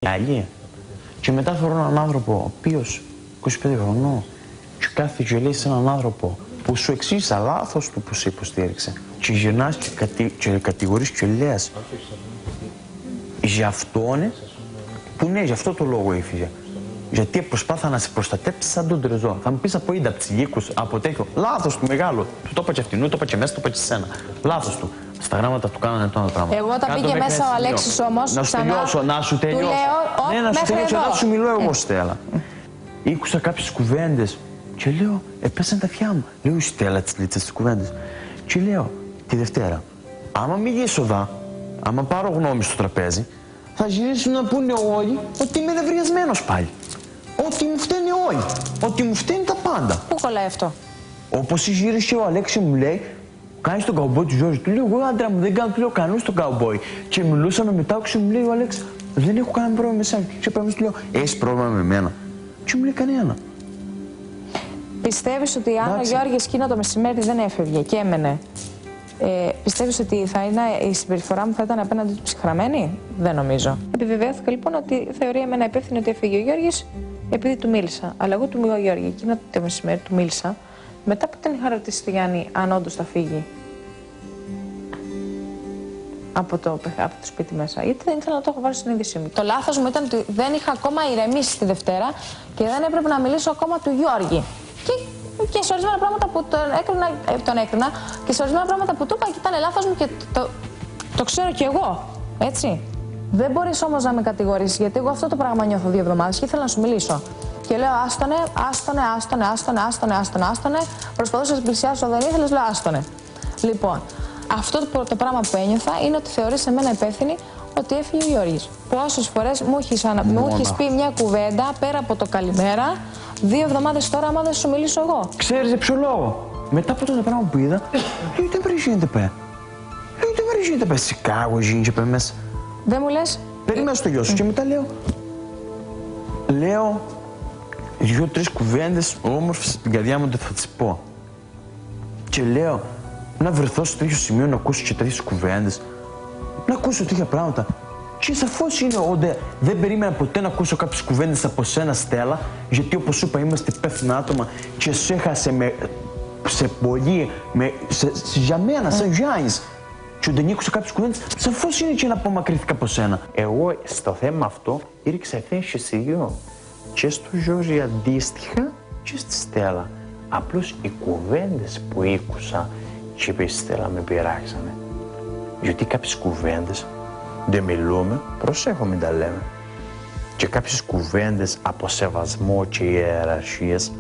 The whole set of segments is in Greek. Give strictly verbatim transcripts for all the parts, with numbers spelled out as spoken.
Άλλη. Και μετά θεωρώ έναν άνθρωπο ο οποίος είκοσι πέντε χρονών και κάθε και λέει σε έναν άνθρωπο που σου εξήγησα λάθος του που σε υποστήριξε και γυρνάς και, κατη, και κατηγορείς και λες για αυτόν που ναι, για αυτό το λόγο έφυγε. Γιατί προσπάθα να σε προστατέψει σαν τον Τρεζό. Θα μου πεις από είδα ψηλίκους, από τέτοιο. Λάθος του μεγάλο. Του το είπα και αυτήν, το είπα και μέσα, το είπα και σένα. Λάθος του. Στα γράμματα του κάνανε το άλλο πράγμα. Εγώ όταν πήγε μέσα ο Αλέξης όμως. Να σου τελειώσω, να σου τελειώσω. Λέω, ναι, να σου τελειώσω, εδώ. να σου μιλώ εγώ, Στέλλα. Ήκουσα κάποιες κουβέντες και λέω, έπεσαν τα αυτιά μου. Λέω, η Στέλλα τις λίτσες τις κουβέντες. Και λέω, τη Δευτέρα, άμα μιλήσω δα, άμα πάρω γνώμη στο τραπέζι, θα γυρίσουν να πούνε όλοι ότι είμαι νευριασμένος πάλι. Ότι μου φταίνε όλοι. Ότι μου φταίνε τα πάντα. Πού κολλάει αυτό? Όπως γύρισε ο Αλέξη μου λέει, κάνεις τον καουμπόι του Ζόρζη. Του λέω, εγώ άντρα μου δεν κάνω, του λέω κανείς τον καουμπόι. Και μιλούσαμε μετά, και μου λέει ο Αλέξη, δεν έχω κανένα πρόβλημα με εσένα. Και πάμε, του λέω, έχεις πρόβλημα με μένα? Και μου λέει κανένα. Πιστεύεις ότι αν ο Γιώργης εκείνο το μεσημέρι δεν έφευγε και έμενε, ε, πιστεύεις ότι θα είναι, η συμπεριφορά μου θα ήταν απέναντι του ψυχραμένη? Δεν νομίζω. Επιβεβαιώθηκα λοιπόν ότι θεωρεί εμένα υπεύθυνο ότι έφυγε ο Γιώργης επειδή του μίλησα. Αλλά εγώ του μιλώ, Γιώργη, εκείνο το μεσημέρι του μίλησα. Μετά που τον είχα ρωτήσει τον Γιάννη αν όντως θα φύγει από το, από το σπίτι μέσα, γιατί δεν ήθελα να το έχω βάλει στην είδησή μου. Το λάθος μου ήταν ότι δεν είχα ακόμα ηρεμήσει τη Δευτέρα και δεν έπρεπε να μιλήσω ακόμα του Γιώργη. Και, και σε ορισμένα πράγματα που τον έκρινα, ε, τον έκρινα και σε ορισμένα πράγματα που του είπα και ήταν λάθος μου και το, το, το ξέρω κι εγώ. Έτσι. Δεν μπορείς όμως να με κατηγορήσεις, γιατί εγώ αυτό το πράγμα νιώθω δύο εβδομάδες και ήθελα να σου μιλήσω. Και λέω άστονε, άστονε, άστονε, άστονε, άστονε, άστονε, άστονε. Προσπαθούσα να σε πλησιάσω, δεν ήθελες, λέω άστονε. Λοιπόν, αυτό το, το πράγμα που ένιωθα είναι ότι θεωρείς εμένα υπεύθυνη ότι έφυγε ο Γιώργης. Πόσες φορές μου έχεις, ανα... μου έχεις πει μια κουβέντα πέρα από το καλημέρα, δύο εβδομάδες τώρα, άμα δεν σου μιλήσω εγώ. Ξέρεις για ποιο λόγο? Μετά από το πράγμα που είδα, λέει δεν πρέπει γίνεται πέ. Λέει δεν πρέπει γίνεται πέ. Σικάγο γίνεται πέ μέσα. Δεν μου λες. Περίμενα στο γιο σου και μετά λέω. Λέω δύο-τρεις κουβέντες όμορφες στην καρδιά μου δεν θα τις πω. Και λέω να βρεθώ στο τέτοιο σημείο να ακούσω και τέτοιες κουβέντες. Να ακούσω τέτοια πράγματα. Και σαφώς είναι ότι δεν περίμενα ποτέ να ακούσω κάποιες κουβέντες από σένα, Στέλλα, γιατί όπως σου είπα είμαστε υπεύθυνα άτομα και σε έχασε με, σε πολύ, με, σε, σε, για μένα, σαν Γιάννης. Και όταν άκουσα κάποιες κουβέντες, σαφώς είναι και να απομακρύνθηκα από σένα. Εγώ στο θέμα αυτό ήρξα ευθύνη και σε δυο. Και στο Γιώργη αντίστοιχα και στη Στέλλα. Απλώς οι κουβέντες που άκουσα και είπε η Στέλλα με πειράξανε. Γιατί κάποιες κουβέντες δεν μιλούμε, προσέχω μην τα λέμε. Και κάποιες κουβέντες από σεβασμό και ιεραρχίες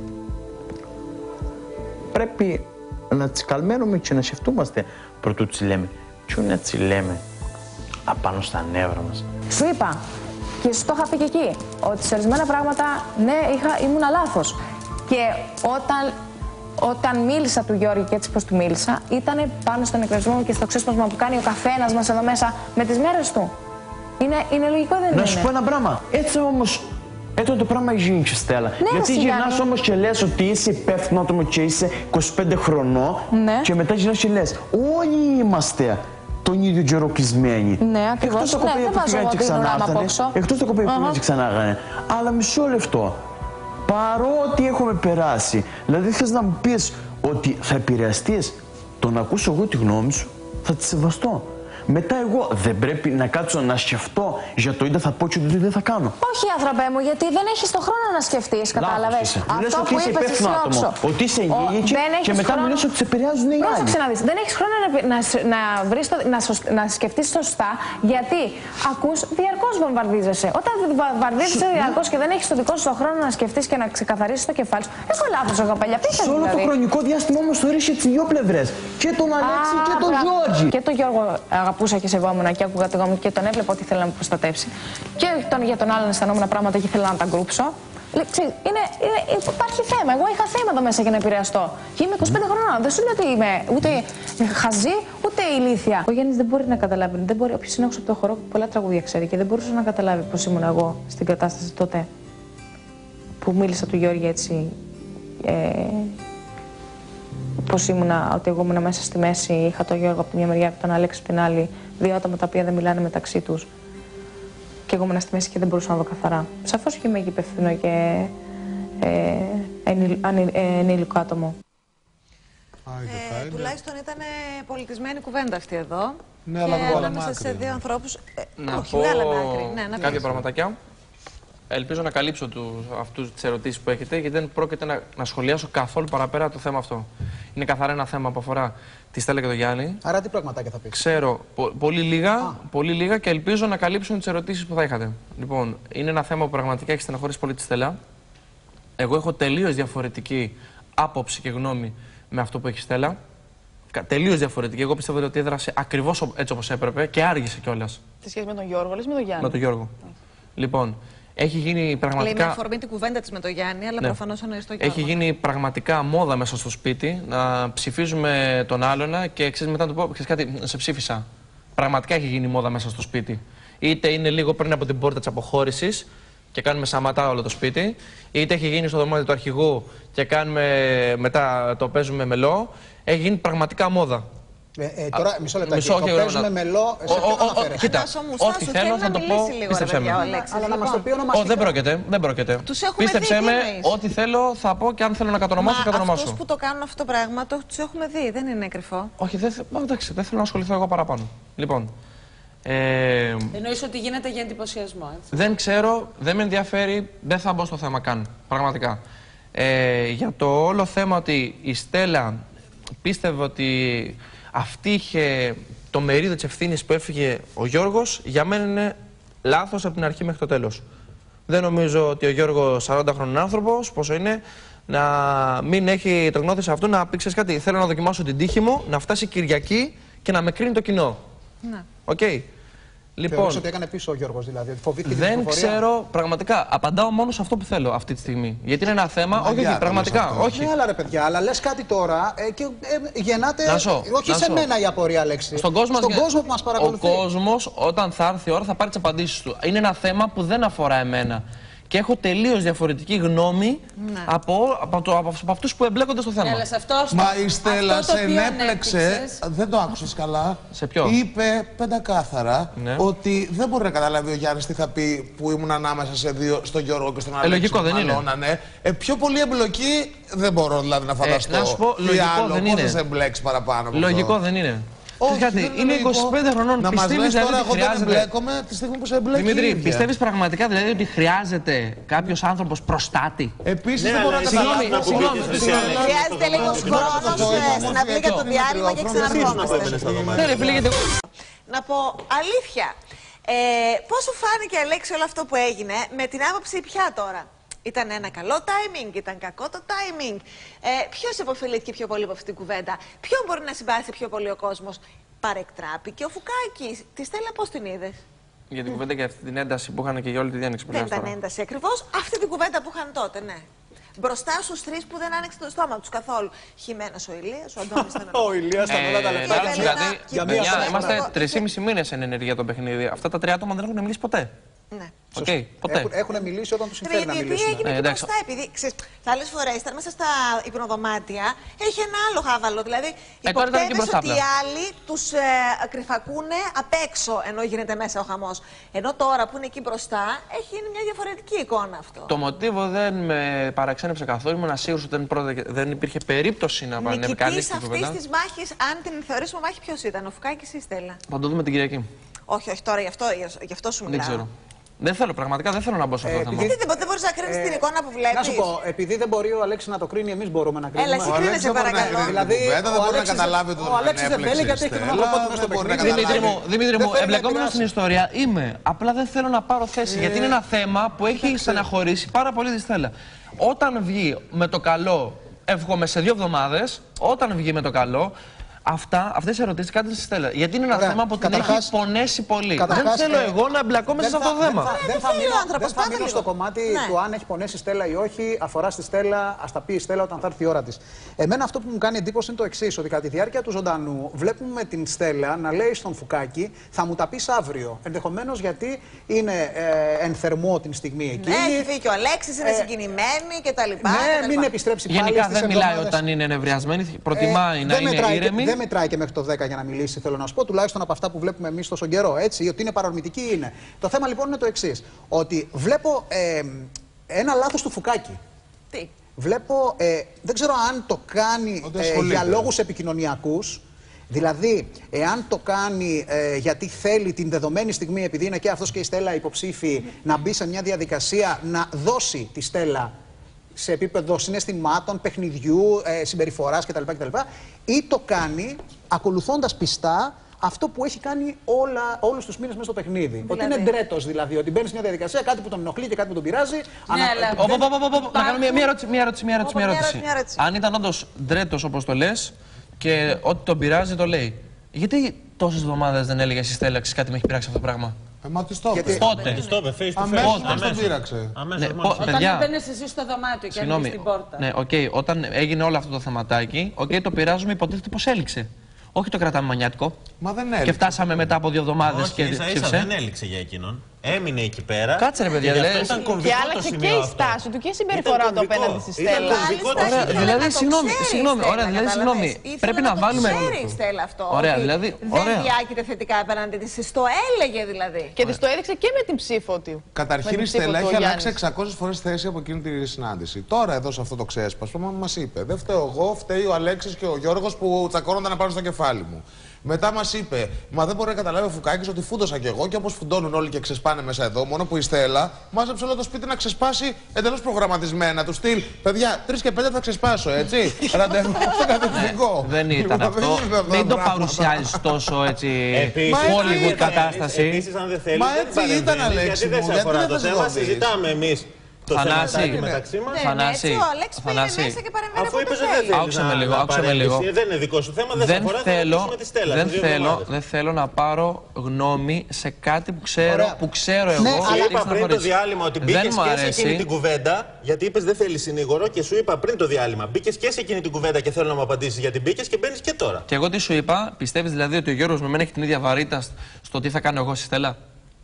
πρέπει να τις καλμένουμε και να σκεφτούμαστε πρωτού τις λέμε. Ποιο να τις λέμε απάνω στα νεύρα μας. Σου είπα και σου το είχα πει και εκεί, ότι σε ορισμένα πράγματα ναι, είχα, ήμουνα λάθος. Και όταν, όταν μίλησα του Γιώργη και έτσι πως του μίλησα, ήταν πάνω στον εκνευρισμό και στο ξέσπασμα που κάνει ο καθένας μας εδώ μέσα με τις μέρες του. Είναι, είναι λογικό, δεν είναι? Να σου πω ένα πράγμα. Έτσι όμως, έτσι το πράγμα γίνει, Στέλλα. Ναι, γιατί γυρνάς όμως και λες ότι είσαι υπεύθυνο άτομο και είσαι είκοσι πέντε χρονών, ναι, και μετά γυρνάς και λες όλοι είμαστε τον ίδιο καιρό κλεισμένοι. Ναι, ακριβώς. Εκτός τα κοπέδια που πήγαν και ξανάρθανε. Εκτός τα κοπέδια που πήγαν και ξανάρθανε. Αλλά μισό λεπτό. Παρότι έχουμε περάσει, δηλαδή θες να μου πεις ότι θα επηρεαστείς, το να ακούσω εγώ τη γνώμη σου, θα τη σεβαστώ. Μετά εγώ δεν πρέπει να κάτσω να σκεφτώ για το είδα θα πω και το δεν θα κάνω. Όχι, άνθρωπέ μου, γιατί δεν έχεις το χρόνο να σκεφτείς, κατάλαβες. Αυτό που είπες εσύ άτομο, ότι είσαι γίγη και μετά μου λες ότι σε επηρεάζουν οι άλλοι. Πρόσεξε να δεις, δεν έχεις χρόνο να, να, να, βρεις το, να, να σκεφτείς σωστά, γιατί ακούς διαρκώς βομβαρδίζεσαι. Όταν βομβαρδίζεσαι διαρκώς και δεν έχεις το δικό σου το χρόνο να σκεφτείς και να ξεκαθαρίσεις το κεφάλι σου, έχω λάθος εγώ παλιά. Σε όλο το χρονικό διάστημα όμως το ρίχνει τις δυο πλευρές. Και τον Αλέξη και τον Γιώργη. Και τον Γιώργο αγαπούσα και σεβόμουν και άκουγα τη γνώμη και τον έβλεπα ότι ήθελα να με προστατεύσει. Και τον, για τον άλλον αισθανόμουν πράγματα και ήθελα να τα γκρούψω. Είναι, είναι, υπάρχει θέμα. Εγώ είχα θέμα εδώ μέσα για να επηρεαστώ. Και είμαι είκοσι πέντε χρονών. Δεν σου λέω ότι είμαι ούτε χαζή ούτε ηλίθια. Ο Γιάννης δεν μπορεί να καταλάβει. Δεν μπορεί, όποιος είναι έξω από το χορό, πολλά τραγούδια ξέρει και δεν μπορούσε να καταλάβει πώς ήμουν εγώ στην κατάσταση τότε που μίλησα του Γιώργη έτσι. Ε, Πώς ήμουνα, ότι εγώ ήμουνα μέσα στη μέση, είχα τον Γιώργο από τη μια μεριά και τον Αλέξη από την άλλη, δύο άτομα τα οποία δεν μιλάνε μεταξύ τους. και εγώ ήμουν στη μέση και δεν μπορούσα να δω καθαρά. Σαφώς και είμαι και υπεύθυνο και ε, ενήλικο άτομο. Ε, τουλάχιστον ήταν πολιτισμένη κουβέντα αυτή εδώ. Ναι, και αλλά ανάμεσα σε δύο ανθρώπους. Ε, Να όχι, πω βγάλαμε άκρη. Ναι, να κάποια πεις. πραγματάκια. Ελπίζω να καλύψω του, αυτούς τις ερωτήσεις που έχετε, γιατί δεν πρόκειται να, να σχολιάσω καθόλου παραπέρα το θέμα αυτό. Είναι καθαρά ένα θέμα που αφορά τη Στέλλα και τον Γιάννη. Άρα τι πραγματάκια θα πεις? Ξέρω πο, πολύ, λίγα, πολύ λίγα και ελπίζω να καλύψουν τις ερωτήσεις που θα είχατε. Λοιπόν, είναι ένα θέμα που πραγματικά έχει στεναχωρήσει πολύ τη Στέλλα. Εγώ έχω τελείως διαφορετική άποψη και γνώμη με αυτό που έχει η Στέλλα. Τελείως διαφορετική. Εγώ πιστεύω ότι έδρασε ακριβώς έτσι όπως έπρεπε και άργησε κιόλας. Σε σχέση με τον Γιώργο, λες με τον Γιάννη? Με τον Γιώργο. Λοιπόν, έχει γίνει πραγματικά. Λέει με αφορμή την κουβέντα της με τον Γιάννη, αλλά ναι. προφανώς εννοείς τον Γιώργο. Έχει γίνει πραγματικά μόδα μέσα στο σπίτι να ψηφίζουμε τον άλλον και ξέρεις μετά να του πω: ξέρεις κάτι, σε ψήφισα. Πραγματικά έχει γίνει μόδα μέσα στο σπίτι. Είτε είναι λίγο πριν από την πόρτα της αποχώρησης και κάνουμε σαματά όλο το σπίτι, είτε έχει γίνει στο δωμάτιο του αρχηγού και κάνουμε μετά το παίζουμε μελό. Έχει γίνει πραγματικά μόδα. Ε, ε, τώρα, μισό λεπτό. Μισό, το όχι, παίζουμε να... μελό. Σε ποιον αναφέρεσαι? Κοίτα, ό,τι θέλω θα το πω. Πίστεψέ με. Αλλά να μας το πει ονομαστικά. Δεν πρόκειται. Δεν πρόκειται. Πίστεψέ με, ό,τι θέλω θα πω και αν θέλω να κατονομάσω, θα κατονομάσω. Αυτούς που το κάνουν αυτό το πράγμα, το, τους έχουμε δει. Δεν είναι κρυφό. Όχι, δεν, εντάξει, δεν θέλω να ασχοληθώ εγώ παραπάνω. Λοιπόν. Ε, Εννοείς ότι γίνεται για εντυπωσιασμό, έτσι? Δεν ξέρω, δεν με ενδιαφέρει, δεν θα μπω στο θέμα καν. Πραγματικά. Ε, για το όλο θέμα ότι η Στέλλα πίστευε ότι αυτή είχε το μερίδιο της ευθύνης που έφυγε ο Γιώργος, για μένα είναι λάθος από την αρχή μέχρι το τέλος. Δεν νομίζω ότι ο Γιώργος, σαράντα χρονών άνθρωπος, πόσο είναι, να μην έχει το γνώθι σε αυτό, να πει ξέρεις κάτι, θέλω να δοκιμάσω την τύχη μου, να φτάσει Κυριακή και να με κρίνει το κοινό. Ναι. Οκ. Okay. Λοιπόν, θεωρείς ότι έκανε πίσω ο Γιώργος, δηλαδή, φοβήθηκε την δεν ψηφοφορία? ξέρω, πραγματικά. Απαντάω μόνο σε αυτό που θέλω αυτή τη στιγμή. Γιατί είναι ένα θέμα. Μαγιά, όχι, όχι, πραγματικά. Όχι. Ναι, αλλά ρε παιδιά, αλλά λες κάτι τώρα ε, και ε, γεννάτε. Να σω, όχι να σε σω. μένα η απορία, Αλέξη. Στον κόσμο, Στον κόσμο που μας παρακολουθεί. Ο κόσμος, όταν θα έρθει η ώρα, θα πάρει τις απαντήσεις του. Είναι ένα θέμα που δεν αφορά εμένα. Και έχω τελείως διαφορετική γνώμη ναι. από, από, το, από, από αυτούς που εμπλέκονται στο θέμα. Έλα, σε αυτό, στο... Μα η Στέλλα αυτό σε ενέπλεξε, δεν το άκουσες καλά. Σε ποιο? Είπε πεντακάθαρα ναι. ότι δεν μπορεί να καταλάβει ο Γιάννης τι θα πει που ήμουν ανάμεσα σε δύο, στον Γιώργο και στον Αλέξη. Ε, λογικό δεν είναι. Ε, πιο πολύ εμπλοκή δεν μπορώ δηλαδή να φανταστώ. Ε, να σου πω, τι λογικό άλλο, δεν πώς είναι. θα σε εμπλέξει παραπάνω από Λογικό αυτό. δεν είναι. Όχι, κάτι, δεν είναι είκοσι πέντε χρονών. Να μας λες τώρα, εγώ δεν χρειάζεται... εμπλέκομαι τη στιγμή που σε εμπλέκει. Δημήτρη, πιστεύεις πραγματικά δηλαδή ότι χρειάζεται κάποιος άνθρωπος προστάτη? Επίσης ναι, δεν μπορώ να συγγνώμη, καταλάβω. συγγνώμη. Χρειάζεται λίγο χρόνο στην αυλή για το διάλειμμα και ξαναρχόμαστε. Ναι, ρε φίλε, γιατί. Να πω αλήθεια. Ε, πώς σου φάνηκε, Αλέξη, όλο αυτό που έγινε με την άποψη πια τώρα? Ήταν ένα καλό timing, ήταν κακό το timing. Ε, ποιος επωφελήθηκε πιο πολύ από αυτή την κουβέντα? Ποιον μπορεί να συμπάσει πιο πολύ ο κόσμος? Παρεκτράπηκε ο Φουκάκης. Τη Στέλλα πώς την είδες? Για την κουβέντα και αυτή την ένταση που είχαν και για όλη τη διάνοιξη που Δεν λες ήταν τώρα. ένταση ακριβώς. Αυτή την κουβέντα που είχαν τότε, ναι. Μπροστά στους τρεις που δεν άνοιξε το στόμα τους καθόλου. Χυμένος ο Ηλίας, ο Αντώνης ήταν. Ο Ηλίας ήταν όλα τα λεφτά. Να ρωτήσω κάτι. Για μία Παιδιά, φορά. είμαστε τρεισήμισι μήνες εν ενεργεία το παιχνίδι. Αυτά τα τρία άτομα δεν έχουν μιλήσει ποτέ. Ναι. Okay, ποτέ. Έχουν, έχουν μιλήσει όταν τους συμφέρει να Γιατί μιλήσουν. έγινε Ε, και εντάξει. μπροστά, επειδή ξέρεις, άλλες φορές ήταν μέσα στα υπνοδωμάτια, έχει ένα άλλο χάβαλο. Δηλαδή, Ε, τώρα ήταν και υποπτεύεσαι μπροστά ότι οι πλέον. άλλοι τους ε, κρυφακούνε απ' έξω ενώ γίνεται μέσα ο χαμός. Ενώ τώρα που είναι εκεί μπροστά, έχει γίνει μια διαφορετική εικόνα αυτό. Το μοτίβο δεν με παραξένεψε καθόλου. Ήμουν σίγουρος ότι δεν, πρώτα, δεν υπήρχε περίπτωση να ανέβει κανείς Νικητής στην αυτής κουβέντα. της μάχης, αν την θεωρήσουμε μάχη, ποιος ήταν, ο Φουκάκης ή η Στέλλα? Θα το δούμε την Κυριακή. Όχι, όχι τώρα, γι' αυτό, γι' αυτό σου Δεν μιλάω. ξέρω. Δεν θέλω, πραγματικά δεν θέλω να μπω σε αυτό Ε, το θέμα. Γιατί δεν, δεν μπορείς να κρίνεις την εικόνα που βλέπεις? Να σου πω, επειδή δεν μπορεί ο Αλέξης να το κρίνει, εμείς μπορούμε να κρίνουμε. Έλα, εσύ Ο κρίνεσαι, Αλέξης δεν μπορεί να παρακαλώ. κρίνει Δηλαδή, την κουβέντα, ο δεν μπορεί να Αλέξης- καταλάβει ότι ο Αλέξης δεν θέλει γιατί έχει τον άνθρωπο του στο παιχνίδι. Δημήτρη μου, Δημήτρη μου, Δεν θέλει να εμπλεκόμενο στην επηρεάσει. ιστορία είμαι. Απλά δεν θέλω να πάρω θέση. Γιατί είναι ένα θέμα που έχει στεναχωρήσει πάρα πολύ τη Στέλλα. Όταν βγει με το καλό, εύχομαι σε δύο εβδομάδες, όταν βγει με το καλό, αυτά, αυτές οι ερωτήσεις κάντε στη Στέλλα. Γιατί είναι ένα Ωραία. θέμα που την Καταρχάς- έχει πονέσει πολύ. καταρχάς, δεν θέλω ε, εγώ να εμπλεκόμαι σε αυτό το δεν θέμα. θα- Δεν θα θέλει ο μείνω, άνθρωπος, δεν θα πάτε μείνω λίγο. στο κομμάτι Ναι. του αν έχει πονέσει η Στέλλα ή όχι. Αφορά στη Στέλλα, α τα πει η Στέλλα όταν θα έρθει η ώρα τη. Εμένα αυτό που μου κάνει εντύπωση είναι το εξή: ότι κατά τη διάρκεια του ζωντανού βλέπουμε την Στέλλα να λέει στον Φουκάκη, θα μου τα πει αύριο. Ενδεχομένως γιατί είναι ε, εν θερμό την στιγμή εκείνη. Ναι, έχει φύγει και ο Αλέξης, είναι Ε, συγκινημένοι κτλ. Ναι, μην επιστρέψει πάλι Γενικά στις δεν μιλάει εβδομάδες. όταν είναι ενευριασμένη, προτιμάει Ε, να δεν είναι μετράει, ήρεμη. δεν μετράει και μέχρι το δέκα για να μιλήσει, θέλω να σου πω, τουλάχιστον από αυτά που βλέπουμε εμείς τόσο καιρό. Έτσι, ότι είναι παρορμητική είναι. Το θέμα λοιπόν είναι το εξής. Ότι βλέπω ε, ένα λάθος του Φουκάκη. Τι. Βλέπω, ε, δεν ξέρω αν το κάνει ε, για λόγους επικοινωνιακούς. Δηλαδή, εάν το κάνει ε, γιατί θέλει την δεδομένη στιγμή, επειδή είναι και αυτός και η Στέλλα υποψήφοι, να μπει σε μια διαδικασία να δώσει τη Στέλλα σε επίπεδο συναισθημάτων, παιχνιδιού, ε, συμπεριφοράς κτλ, κτλ. Ή το κάνει ακολουθώντας πιστά αυτό που έχει κάνει όλα, όλους τους μήνες μέσα στο παιχνίδι. Δηλαδή. Ότι είναι ντρέτος δηλαδή, ότι μπαίνει σε μια διαδικασία, κάτι που τον ενοχλεί και κάτι που τον πειράζει. Ναι, ανα... αλλά... Να κάνω μια ερώτηση, μια ερώτηση, μια ερώτηση. Μια ερώτηση. Αν ήταν όντως ντρέτος όπως το λες και ό,τι τον πειράζει το λέει, γιατί τόσες εβδομάδες δεν έλεγε στη Στέλλα κάτι με έχει πειράξει αυτό το πράγμα? Ε, μα τι στο Γιατί... Πότε? Τι στο είπε, face to face. Αμέσως μας τον πείραξε. Αμέσως. Ναι, μόλις. πο- Όταν παιδιά, έμπαινες εσύ στο δωμάτιο και άνοιγες την πόρτα. Ναι, οκ, okay, όταν έγινε όλο αυτό το θεματάκι, οκ, okay, το πειράζουμε, υποτίθεται πως έληξε. Όχι το κρατάμε μανιάτικο. Μα δεν Και έλειξε. φτάσαμε μετά από δύο εβδομάδες Όχι, και ίσα ίσα ψήφισε. δεν έληξε για εκείνον. Έμεινε εκεί πέρα. Κάτσε ρε παιδιά, και γι' αυτό δηλαδή- ήταν Και κομβικό το άλλαξε και σημείο η αυτό. στάση του και η συμπεριφορά Ήταν του κομβικό. απέναντι στη Ήταν Στέλλα. κομβικό το Μάλιστα, Ωραία, σημείο. ήθελε δηλαδή, να το συγγνώμη, ξέρει η συγγνώμη, Στέλλα, ωραία, δηλαδή, κατάλαβες. συγγνώμη, Ήθελε πρέπει να το βάλουμε- ξέρει η Στέλλα αυτό. Ωραία, ότι δηλαδή, δεν ωραία. διάκειται θετικά απέναντι της. Το έλεγε δηλαδή. Και της το έδειξε και με την ψήφο του. Με Καταρχήν την η ψήφο Στέλλα του ο έχει αλλάξει Γιάννης. εξακόσιες φορές θέση από εκείνη τη συνάντηση. Τώρα εδώ σε αυτό το ξέσπασμα μας είπε: δεν φταίω εγώ, φταίει ο Αλέξης και ο Γιώργος που τσακώνονταν να πάρουν στο κεφάλι μου. Μετά μας είπε: μα δεν μπορεί να καταλάβει ο Φουκάκης ότι φούντωσα κι εγώ και όπως φουντώνουν όλοι και ξεσπάνε μέσα εδώ, μόνο που η Στέλλα μάζεψε όλο το σπίτι να ξεσπάσει εντελώς προγραμματισμένα. Του στυλ: παιδιά, τρεις και πέντε θα ξεσπάσω, έτσι. Ραντεβού στο κατευθυντικό. Δεν ήταν Λοιπόν, αυτό. δεν γίνεται αυτά Μην τα το πράγματα. παρουσιάζεις τόσο έτσι Επίσης, Hollywood αν κατάσταση. θέλεις- Επίσης, αν δεν θέλεις, Μα δεν έτσι ήταν, παρεμβαίνεις, Αλέξη γιατί δεν μου, σε γιατί αφορά δεν το θες θέμα, να δεις. συζητάμε εμείς το Θανάση. θεματάκι Ναι. μεταξύ μας. Δεν Θανάση, είναι έτσι, ο Αλέξης πήγαινε Θανάση. μέσα και παρεμβαίνει Αφού όποτε είπες ότι δεν θέλει. θέλεις Άκουσε με να- λίγο, να άκουσε με παρέμβεις, λίγο. δεν είναι δικό σου θέμα, δεν σε Δεν αφορά, θα θέλω, μιλήσεις με τη Στέλλα, δεν, σε δύο θέλω, εβδομάδες. δεν θέλω να πάρω γνώμη σε κάτι που ξέρω, Ωραία. που ξέρω εγώ. Ναι, ότι Σου αλλά έχει είπα πριν το στεναχωρήσει. διάλειμμα ότι Δεν μπήκες μου και σε εκείνη αρέσει. την κουβέντα, γιατί είπες δεν θέλει συνήγορο και σου είπα πριν το διάλειμμα. Μπήκες και σε εκείνη την κουβέντα και θέλω να μου απαντήσεις γιατί μπήκες και μπαίνεις και τώρα. Και εγώ τι σου είπα, πιστεύεις δηλαδή ότι ο Γιώργος με μένα έχει την ίδια βαρύτητα στο τι θα κάνω εγώ στη Στέλλα?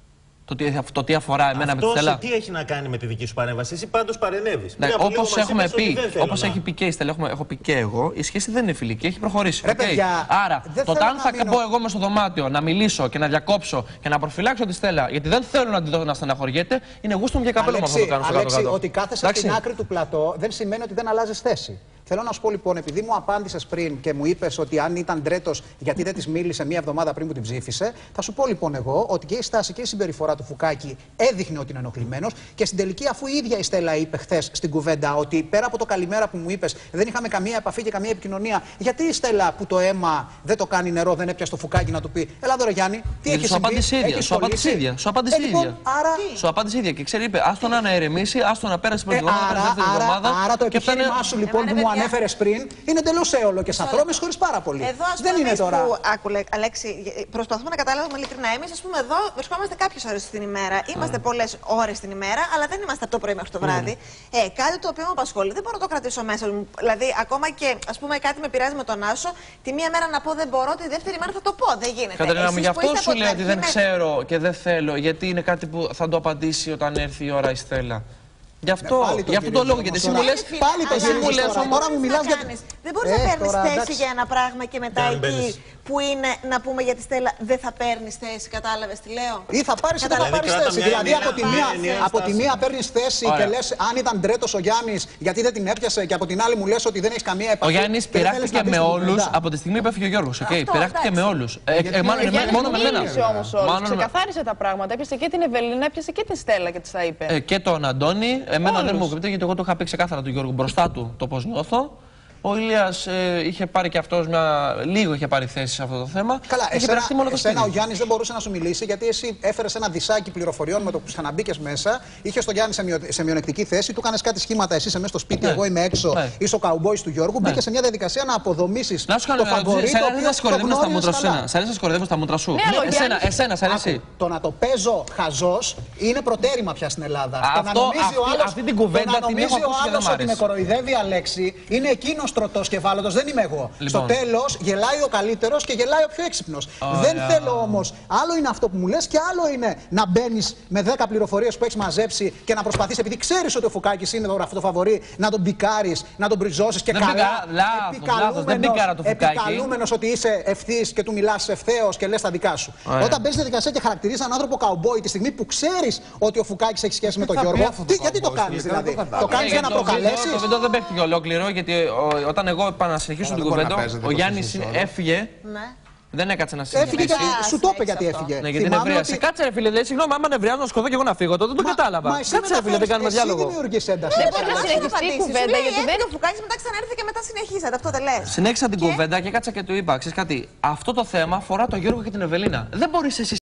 Το τι, το τι αφορά εμένα με τη Αυτό Στέλλα? σε τι έχει να κάνει με τη δική σου παρέμβαση, εσύ πάντως παρενέβης. Ναι, Πριν από λίγο όπως μας έχουμε είπες ότι πει, δεν θέλω όπως να- έχει πει και η Στέλλα, έχουμε, έχω πει και εγώ, η σχέση δεν είναι φιλική, έχει προχωρήσει. Ρε, οκ. παιδιά, Άρα, δεν το θέλω αν να θα μείνω- μπω εγώ μες στο δωμάτιο να μιλήσω και να διακόψω και να προφυλάξω τη Στέλλα, γιατί δεν θέλω να τη δω να στεναχωριέται, είναι γούστο μου για καπέλο με αυτό Αλέξη, το κάνω στο Αλέξη, κάτω-κάτω. ότι κάθεσαι Εντάξει. στην άκρη του πλατό δεν σημαίνει ότι δεν αλλάζει θέση. Θέλω να σου πω λοιπόν, επειδή μου απάντησες πριν και μου είπες ότι αν ήταν ντρέτος γιατί δεν της μίλησε μία εβδομάδα πριν που την ψήφισε, θα σου πω λοιπόν εγώ ότι και η στάση και η συμπεριφορά του Φουκάκη έδειχνε ότι είναι ενοχλημένος και στην τελική, αφού η ίδια η Στέλλα είπε χθες στην κουβέντα ότι πέρα από το καλημέρα που μου είπες δεν είχαμε καμία επαφή και καμία επικοινωνία, γιατί η Στέλλα που το αίμα δεν το κάνει νερό, δεν έπιασε το Φουκάκη να του πει: έλα εδώ ρε Γιάννη, τι Γιατί έχει σου συμβεί, απάντησε ίδια, έχεις σου απάντησε κολλήσει?» ίδια, σου απάντησε Ε, λοιπόν, ίδια. άρα. Σου απάντησε ίδια και ξέρει, είπε: άστο να ηρεμήσει, άστο να πέρασε την Ε, πρώτη εβδομάδα, άρα, πέρασε την δεύτερη άρα, εβδομάδα. άρα το και φτάνε- επιχείρημά σου λοιπόν Εμένα, που μου παιδιά, ανέφερες πριν είναι εντελώς έολο και σαφρό, με συγχωρείς πάρα πολύ. Εδώ, ας Δεν πούμε, είναι εμείς τώρα. που, άκου, Λε- Αλέξη, προσπαθούμε να καταλάβουμε ειλικρινά. Εμείς, ας πούμε, εδώ βρισκόμαστε κάποιες ώρες την ημέρα. Είμαστε πολλές ώρες την ημέρα, αλλά δεν είμαστε από το πρωί μέχρι το βράδυ. Ε, κάτι το οποίο με απασχολεί, δεν μπορώ να το κρατήσω μέσα μου. Δηλαδή, ακόμα και ας πούμε, κάτι με πειράζει με τον Άσο, τη μία μέρα να πω δεν μπορώ, τη δεύτερη μέρα θα το πω. Δεν γίνεται. Κατερίνα μου, Εσείς γι' που αυτό είστε σου από λέω την ότι δεν αρχή ξέρω και δεν θέλω, γιατί είναι κάτι που θα το απαντήσει όταν έρθει η ώρα η Στέλλα. Γι' αυτό, Ε, πάλι το γι' αυτό το γυρίζεις λόγο, όμως γιατί εσύ τώρα. μου λες, Πάλι το εσύ γυρίζεις μου λες τώρα. όμως, Τώρα μου μιλάς για. Δεν μπορεί Ε, να παίρνει τώρα, θέση εντάξει. για ένα πράγμα και μετά Δεν εκεί μπαίνεις. που είναι να πούμε για τη Στέλλα δεν θα παίρνει θέση. Κατάλαβε τι λέω. Ή θα πάρει ή δεν θα Κατάλαβε. πάρει κράτα θέση. μια Δηλαδή ενιαία- από τη μια μία, ενιαία από τη στάση. μία παίρνει θέση και Ωραία. λε αν ήταν ντρέτος ο Γιάννης γιατί δεν την έπιασε και από την άλλη μου λε ότι δεν έχει καμία επαφή. ο Γιάννης και δεν θέλεις πειράχτηκε να μπεις με στην όλους κουβέντα. από τη στιγμή που έφυγε ο Γιώργος. Okay, Αυτό, πειράχτηκε με εντάξει. όλους. Ε, ε, γιατί μάλλον ο εμέ- Γιάννης μόνο με μένα. Μίλησε όμως όλους, Μάλλον με- ξεκαθάρισε τα πράγματα. Έπιασε και την Ευελίνα, έπιασε και την Στέλλα και της τα είπε. Ε, και τον Αντώνη, εμένα δεν Όλους. μου κρυπτεί γιατί εγώ το είχα πει ξεκάθαρα του Γιώργου μπροστά του το πώς νιώθω. Ο Ηλίας ε, είχε πάρει και αυτός μια. Λίγο είχε πάρει θέση σε αυτό το θέμα. Καλά, Είχε εσένα, περάσει μόνο το εσένα ο σπίτι. Γιάννης δεν μπορούσε να σου μιλήσει γιατί εσύ έφερες ένα δισάκι πληροφοριών με το που ξαναμπήκες μέσα. Είχες τον Γιάννη σε, μειο, σε μειονεκτική θέση, του κάνεις κάτι σχήματα. Εσύ είσαι μέσα στο σπίτι, Ναι. εγώ είμαι έξω. Ναι. Είσαι ο καουμπόης του Γιώργου. Ναι. Μπήκες σε μια διαδικασία να αποδομήσεις Να σου κάνω το μια ερώτηση. φαβορί. Σε το αρέσει οποίο να σε κοροϊδεύουν το στα γνώριζες μούτρα σου. καλά. εσένα. Σε αρέσει να σε κοροϊδεύουν στα μούτρα σου. Ναι, αλλά ο Εσένα, Γιάννης- εσένα, σε αρέσει. Άκου, το να το παίζω χαζός είναι προτέρημα πια στην Ελλάδα. Αυτό- το να νομίζει ο αυτή- άλλος, αυτή την κουβέντα το να την νομίζει έχω ο ακούσει και δεν άλλος μ' ότι με άρεσε. κοροϊδεύει, Αλέξη, είναι εκείνος στρωτός και ευάλωτος, δεν είμαι εγώ. Λοιπόν. Στο τέλος γελάει ο καλύτερος και γελάει ο πιο έξυπνος. Δεν θέλω όμως, άλλο είναι αυτό που μου λες και άλλο είναι να μπαίνεις με δέκα πληροφορίες που έχεις μαζέψει και να προσπαθείς, επειδή ξέρεις ότι ο Φουκάκης είναι το φαβορί, να τον μπικάρεις, να τον μπριζώσεις και δεν καλά. Μπικα... Λάθος, δεν μπικάρα το Φουκάκη. Επικαλούμενος ότι είσαι ευθύς και του μιλάς ευθέως και λες τα δικά σου. Ωραία. Όταν μπαίνεις στη διαδικασία και χαρακτηρίζεις έναν άνθρωπο καουμπόι τη στιγμή που ξέρεις ότι ο Φουκάκης έχει σχέση με τον Γιώργο, τι, γιατί το κάνεις δηλαδή? Το, το κάνεις για να προκαλέσεις? Το βίντεο δεν παίχτηκε ολόκληρο, γιατί ο, όταν εγώ είπα να συνεχίσω την κουβέντα, ο Γιάννης έφυγε. Δεν έκατσε να συζητήσει. Έφυγε γιατί σου το είπε γιατί έφυγε. Ναι, γιατί νευρίασε. ότι... Κάτσε ρε φίλε, λέει συγγνώμη, άμα νευριάζω να σκοτώ και εγώ να φύγω, τότε δεν το κατάλαβα. Μα Κάτσε ρε φίλε, δεν κάνουμε διάλογο. Εσύ δημιουργείς ένταση. Δεν μπορεί να συνεχιστεί η κουβέντα γιατί δεν. Ο Φουκάκης μετά ξανάρθε και μετά συνεχίσατε. Αυτό δεν λες? Συνέχισα την κουβέντα και κάτσα και του είπα, ξέρεις κάτι, αυτό το θέμα αφορά τον Γιώργο και την Ευελίνα. Δεν μπορείς εσύ